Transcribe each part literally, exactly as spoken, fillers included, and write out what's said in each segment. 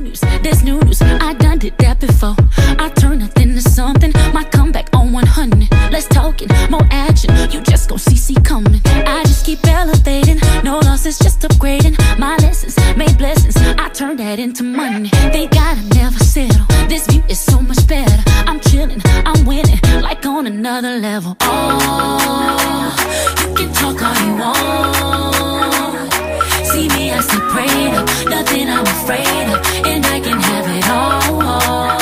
news, there's new news. I done did that before. I turn nothing to something. My comeback on one hundred. Less talking, more action. You just gon' see see coming. I just keep elevating. No losses, just upgrading. My lessons made blessings. I turn that into money. They gotta never settle. This view is so much better. I'm chilling, I'm winning, like on another level. Oh, you can talk all you want. See me, I stay prayed up. Nothing I'm afraid of, and I can have it all.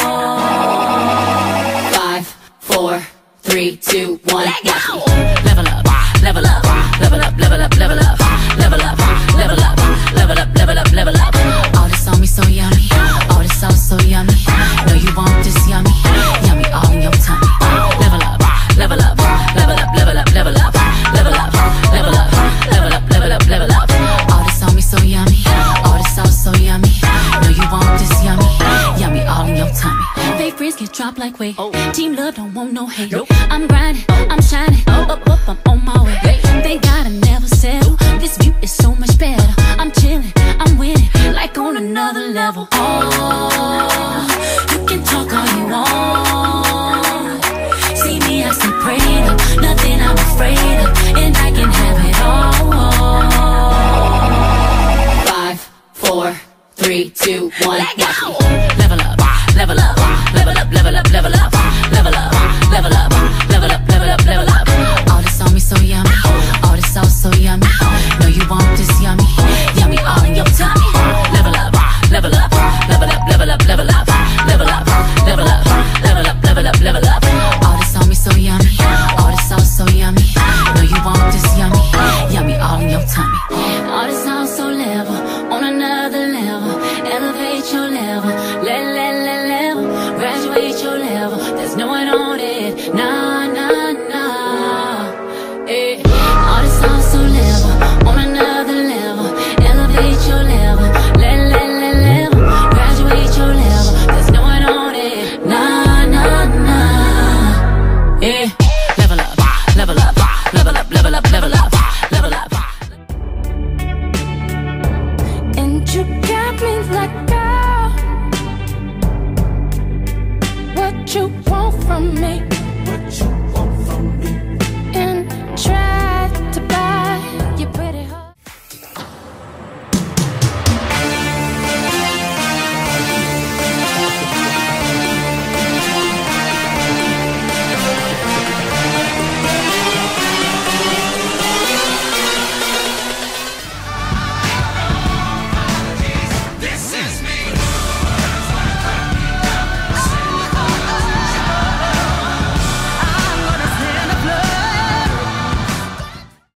Five, four, three, two, one. Let go. Level up, level up, level up, level up, level up, level up, level up, level up, level up, level up. All this on me so yummy, all this sauce so yummy. Know you want this yummy, yummy all in your tummy. Level up, level up, level up, level up, level up, level up, level up, level up, level up, level up. All this on me so yummy, all this sauce so yummy. Know you want this yummy, yummy all in your tummy. Fake friends get dropped like weight. Team love don't want no hate. I'm grinding, I'm shining, up, up, up, I'm on my way. They gotta never settle. This view is so much better. I'm chilling, I'm winning, like on another level. Oh, you can talk all you want. See me, I stay prayed up. Nothing I'm afraid of, and I can have it all. Five, four, three, two, one. Let go. Level up, level up, level up, level up, level up, level up, level up, level up, level up, level up, level up.